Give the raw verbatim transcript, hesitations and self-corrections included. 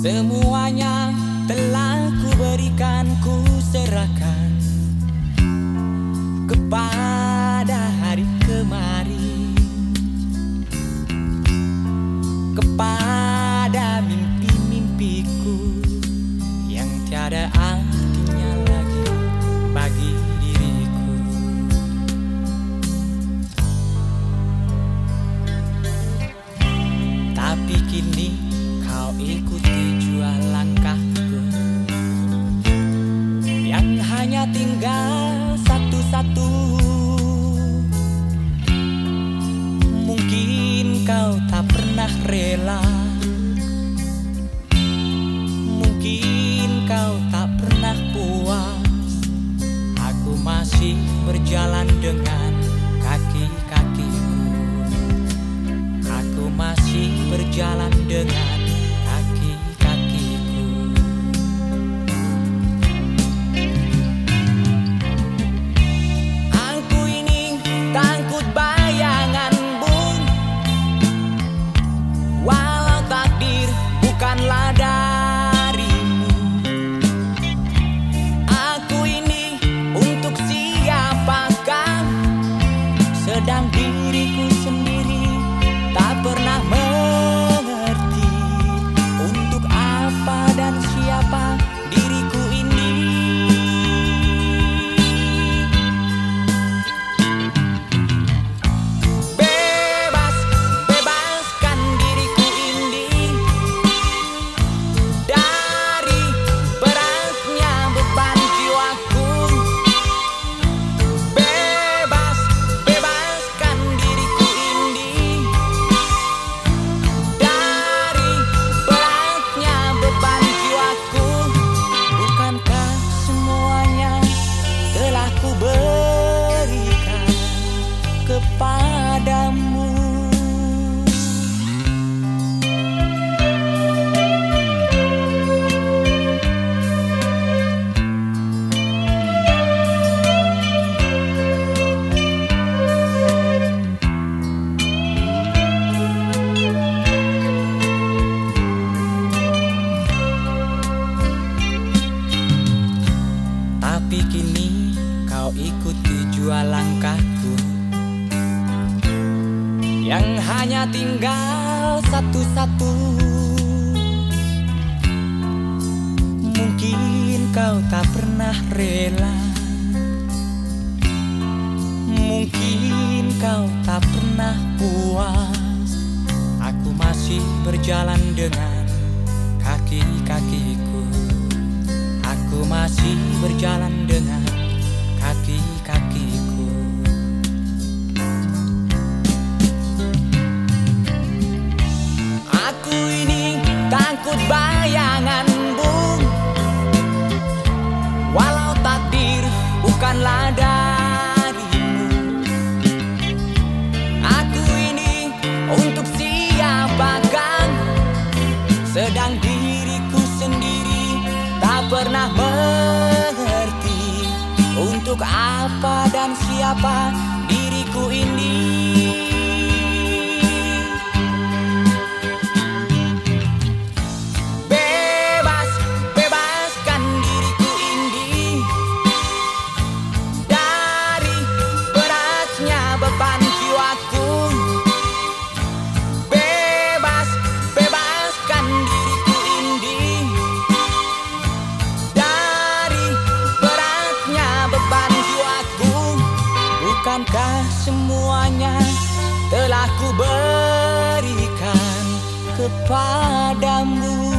Semuanya telah ku berikan, ku serahkan kepada hari kemarin, kepada mimpi-mimpiku yang tiada artinya lagi bagi diriku. Tapi kini kau ikuti jua langkahku yang hanya tinggal satu-satu. Mungkin kau tak pernah rela, mungkin kau tak pernah puas. Aku masih berjalan dengan kaki-kakiku, aku masih berjalan dengan kaki-kakiku. Aku ini takut bayangan, bung, walau takdir bukanlah darimu. Aku ini untuk siapakah, sedang diriku sendiri tak pernah mengerti untuk apa dan siapa diriku ini. Bebas, bebaskan diriku ini dari beratnya beban jiwaku. Bebas, bebaskan diriku ini dari beratnya beban jiwaku. Bukankah semuanya telah ku berikan kepadamu? Tapi kini kau ikuti jua langkahku yang hanya tinggal satu-satu. Mungkin kau tak pernah rela, mungkin kau tak pernah puas. Aku masih berjalan dengan kaki-kakiku, aku masih berjalan dengan kaki-kakiku. Aku ini takut bayangan, bung, walau takdir bukanlah darimu. Aku ini untuk siapakah, sedang diriku sendiri tak pernah mengerti untuk apa dan siapa diriku ini. Bebas, bebaskan diriku ini dari beratnya beban jiwaku. Bebas, bebaskan diriku ini dari beratnya beban jiwaku. Bukankah semuanya telah ku berikan kepadamu?